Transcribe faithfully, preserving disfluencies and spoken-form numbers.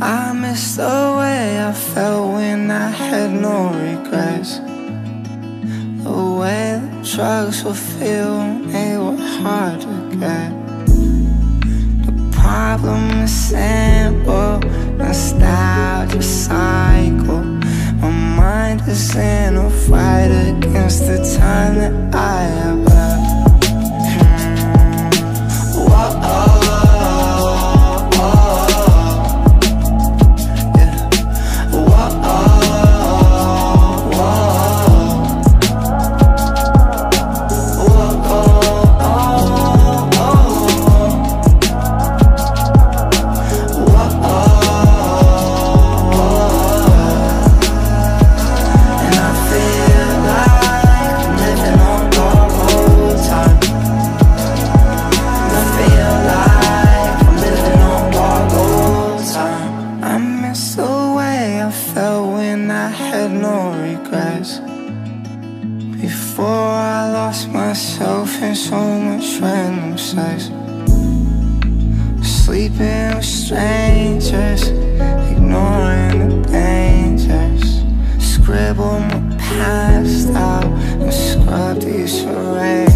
I miss the way I felt when I had no regrets. The way the drugs would feel when they were hard to get. The problem is simple, nostalgia cycle. My mind is in a fight against the time that I have left. Before I lost myself in so much random sex, sleeping with strangers, ignoring the dangers. Scribble my past out and scrub these erasers.